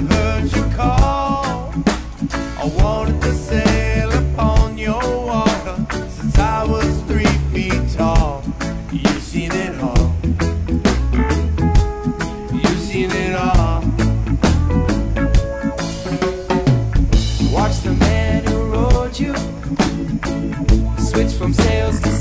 I've heard you call. I wanted to sail upon your water since I was 3 feet tall. You've seen it all. You've seen it all. Watch the man who rode you switch from sails to